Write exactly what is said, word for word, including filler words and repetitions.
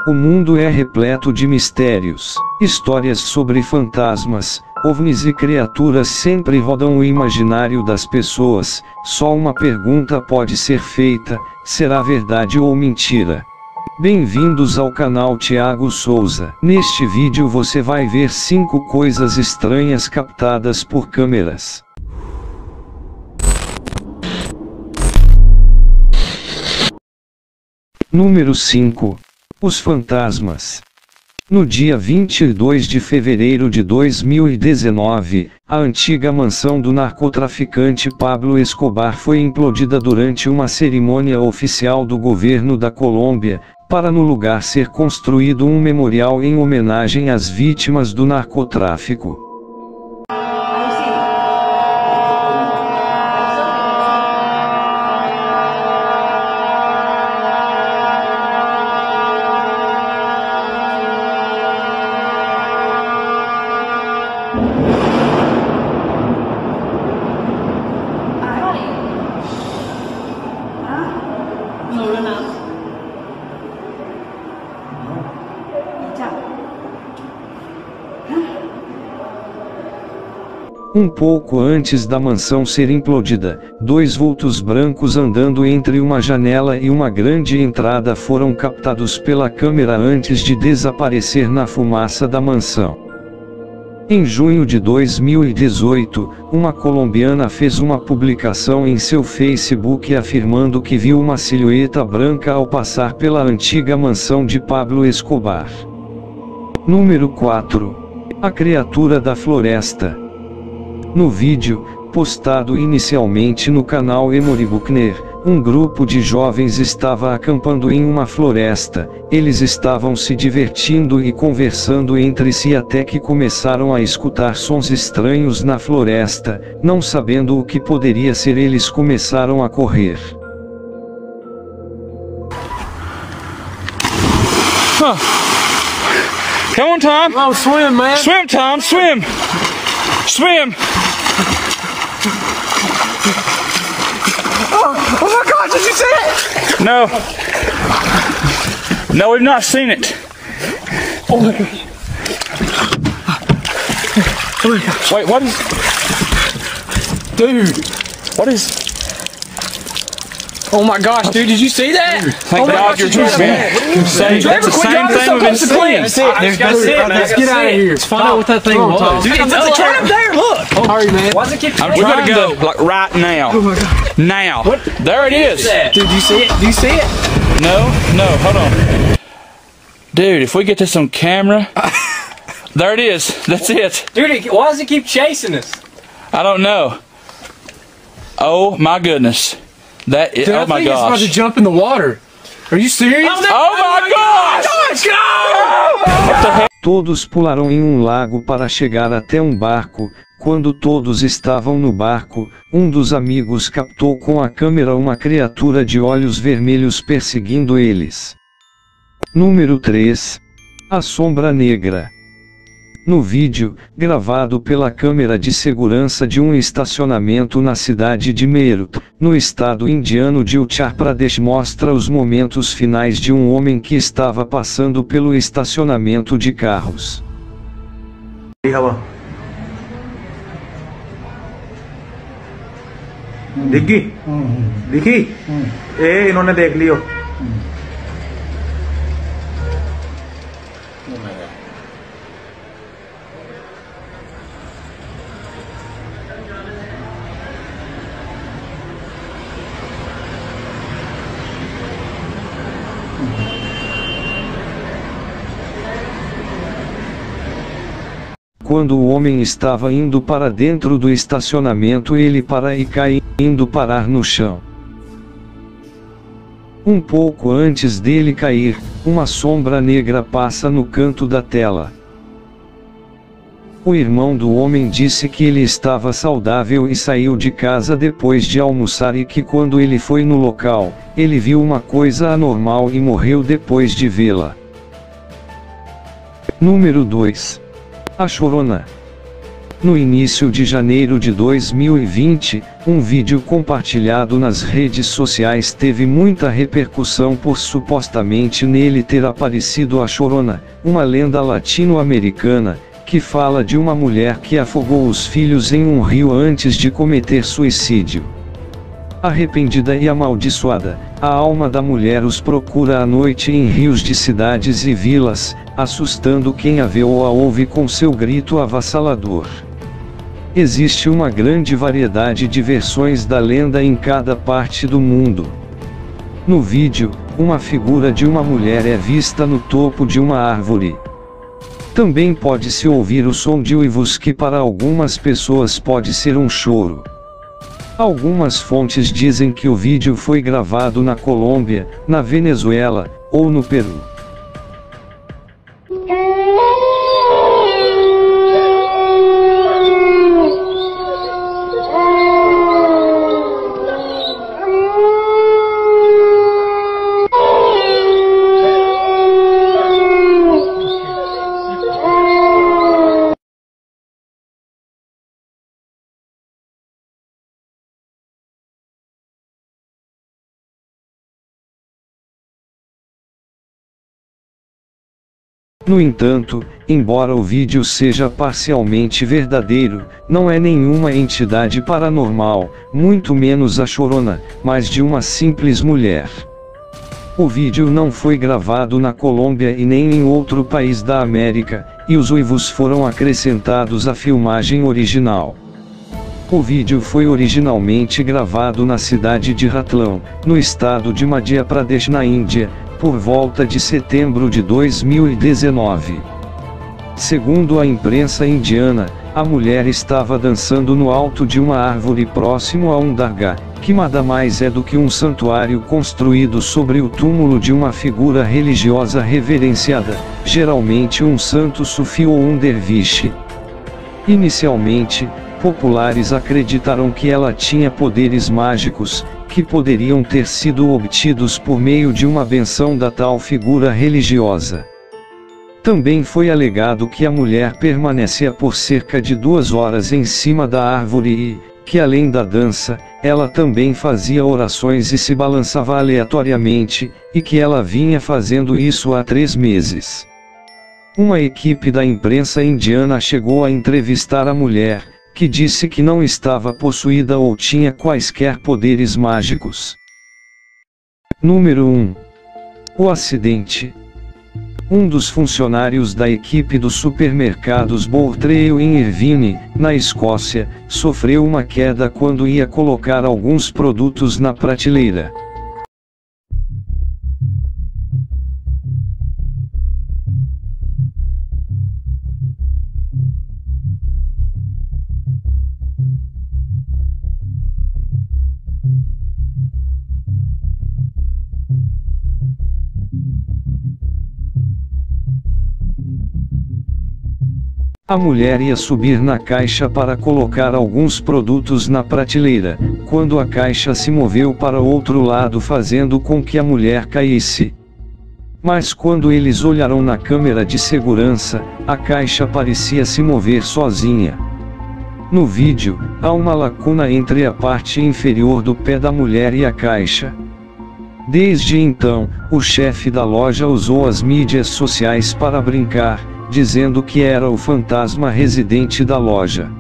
O mundo é repleto de mistérios. Histórias sobre fantasmas, ovnis e criaturas sempre rodam o imaginário das pessoas. Só uma pergunta pode ser feita: será verdade ou mentira? Bem-vindos ao canal Thiago Souza. Neste vídeo você vai ver cinco coisas estranhas captadas por câmeras. Número cinco. Os fantasmas. No dia vinte e dois de fevereiro de dois mil e dezenove, a antiga mansão do narcotraficante Pablo Escobar foi implodida durante uma cerimônia oficial do governo da Colômbia, para no lugar ser construído um memorial em homenagem às vítimas do narcotráfico. Um pouco antes da mansão ser implodida, dois vultos brancos andando entre uma janela e uma grande entrada foram captados pela câmera antes de desaparecer na fumaça da mansão. Em junho de dois mil e dezoito, uma colombiana fez uma publicação em seu Facebook afirmando que viu uma silhueta branca ao passar pela antiga mansão de Pablo Escobar. Número quatro. A criatura da floresta. No vídeo, postado inicialmente no canal Emory Buckner, um grupo de jovens estava acampando em uma floresta. Eles estavam se divertindo e conversando entre si até que começaram a escutar sons estranhos na floresta. Não sabendo o que poderia ser, eles começaram a correr. Huh. Come on, Tom. Oh, swim, man. Swim, Tom. Swim. Swim. Oh, oh my God, did you see it? No. No, we've not seen it. Oh my gosh. Oh my gosh. Wait, what is... Dude. What is... Oh my gosh, dude, did you see that? Thank oh my God gosh, you're did you see true, that? man. Same, that's the same thing we've been seeing. That's it. There's That's it, man. Let's get out of here. Let's find out what that thing was. Dude, it's up there, look. Sorry, man. Why does it keep I'm we gotta go, like, right now. Oh my God. Now. What? There it is. Dude, do you see it? Do you see it? No, no, hold on. Dude, if we get this on camera... There it is. That's it. Dude, why does it keep chasing us? I don't know. Oh my goodness. That is, Dude, oh I my think it's about to gosh. jump in the water. Are you serious? Oh, Oh my gosh! What the heck? Todos pularam em um lago para chegar até um barco. Quando todos estavam no barco, um dos amigos captou com a câmera uma criatura de olhos vermelhos perseguindo eles. Número três. A sombra negra. No vídeo, gravado pela câmera de segurança de um estacionamento na cidade de Meerut, no estado indiano de Uttar Pradesh, mostra os momentos finais de um homem que estava passando pelo estacionamento de carros. दिखी दिखी ए इन्होंने देख लियो Quando o homem estava indo para dentro do estacionamento, ele para e cai, indo parar no chão. Um pouco antes dele cair, uma sombra negra passa no canto da tela. O irmão do homem disse que ele estava saudável e saiu de casa depois de almoçar e que quando ele foi no local, ele viu uma coisa anormal e morreu depois de vê-la. Número dois. A Chorona. No início de janeiro de dois mil e vinte, um vídeo compartilhado nas redes sociais teve muita repercussão por supostamente nele ter aparecido a Chorona, uma lenda latino-americana, que fala de uma mulher que afogou os filhos em um rio antes de cometer suicídio. Arrependida e amaldiçoada, a alma da mulher os procura à noite em rios de cidades e vilas, assustando quem a vê ou a ouve com seu grito avassalador. Existe uma grande variedade de versões da lenda em cada parte do mundo. No vídeo, uma figura de uma mulher é vista no topo de uma árvore. Também pode-se ouvir o som de uivos que para algumas pessoas pode ser um choro. Algumas fontes dizem que o vídeo foi gravado na Colômbia, na Venezuela, ou no Peru. No entanto, embora o vídeo seja parcialmente verdadeiro, não é nenhuma entidade paranormal, muito menos a Chorona, mas de uma simples mulher. O vídeo não foi gravado na Colômbia e nem em outro país da América, e os uivos foram acrescentados à filmagem original. O vídeo foi originalmente gravado na cidade de Ratlam, no estado de Madhya Pradesh na Índia, por volta de setembro de dois mil e dezenove. Segundo a imprensa indiana, a mulher estava dançando no alto de uma árvore próximo a um dargah, que nada mais é do que um santuário construído sobre o túmulo de uma figura religiosa reverenciada, geralmente um santo sufi ou um derviche. Inicialmente, populares acreditaram que ela tinha poderes mágicos, que poderiam ter sido obtidos por meio de uma benção da tal figura religiosa. Também foi alegado que a mulher permanecia por cerca de duas horas em cima da árvore e, que além da dança, ela também fazia orações e se balançava aleatoriamente, e que ela vinha fazendo isso há três meses. Uma equipe da imprensa indiana chegou a entrevistar a mulher, que disse que não estava possuída ou tinha quaisquer poderes mágicos. Número um. O acidente. Um dos funcionários da equipe dos supermercados Bourtrail em Irvine, na Escócia, sofreu uma queda quando ia colocar alguns produtos na prateleira. A mulher ia subir na caixa para colocar alguns produtos na prateleira, quando a caixa se moveu para o outro lado fazendo com que a mulher caísse. Mas quando eles olharam na câmera de segurança, a caixa parecia se mover sozinha. No vídeo, há uma lacuna entre a parte inferior do pé da mulher e a caixa. Desde então, o chefe da loja usou as mídias sociais para brincar, dizendo que era o fantasma residente da loja.